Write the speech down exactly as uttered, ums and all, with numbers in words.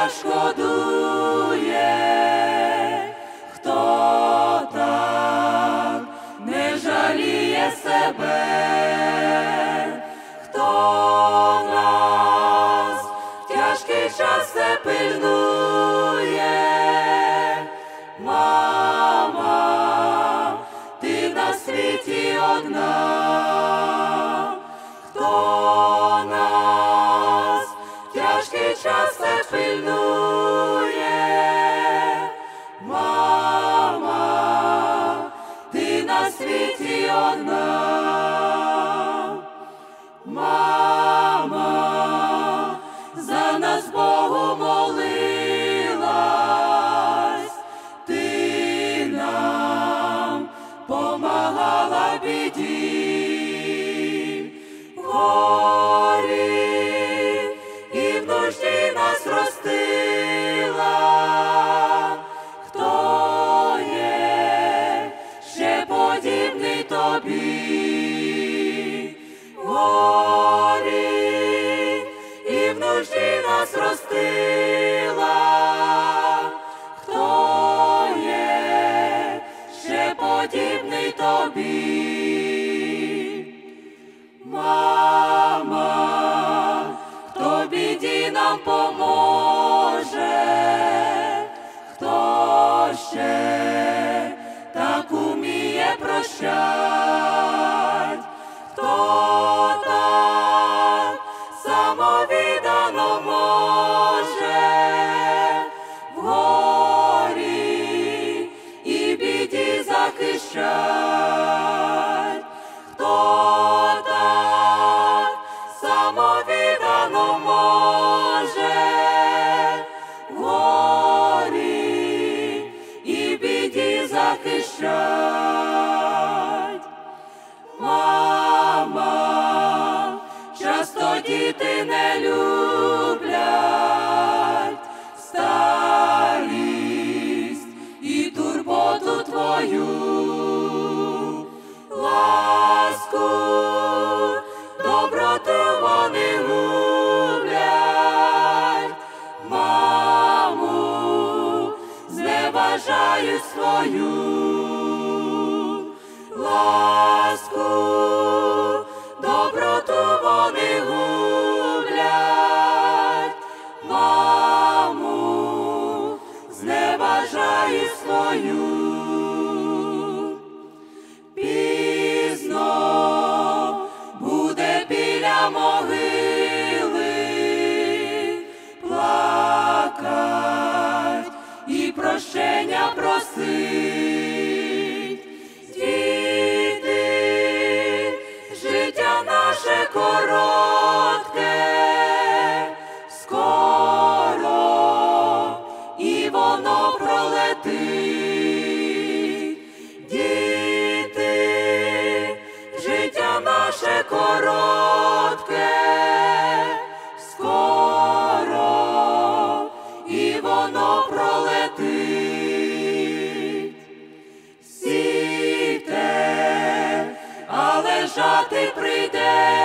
так шкодує, хто так не жаліє себе, хто нас в тяжкий час все пильнує. Мама, ти на світі одна, хто нас в тяжкий час все пильнує. Мама, ти на світі одна. Мама, за нас Богу молилась, ти нам помагала в біді, в горі і в нужді нас ростила. Хто є ще подібний тобі? В горі і в нужді нас ростила. Хто є ще подібний тобі? Мама, хто в біді нам поможе, хто ще так уміє прощать, хто так самовіддано може в горі і біді захищать, хто так самовіддано може в горі і біді захищать. Мама, часто діти не люблять старість і турботу твою, ласку, доброту вони гублять. Маму, зневажають свою ласку, доброту вони гублять. Маму, зневажають свою. Пізно буде біля могили плакать і прощення просить. Діти, життя наше коротке, скоро і воно пролетить. Діти, життя наше коротке, скоро і воно пролетить. Сійте, а лежати прийде